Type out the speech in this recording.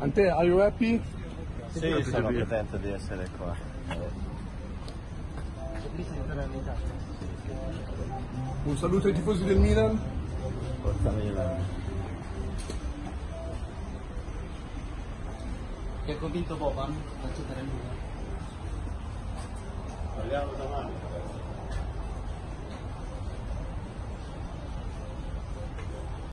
Ante, are you happy? Sì, sono contento di essere qua. Un saluto ai tifosi del Milan. Forza Milan. Ti ha convinto Boban? Faccio 3 minuti. Parliamo domani.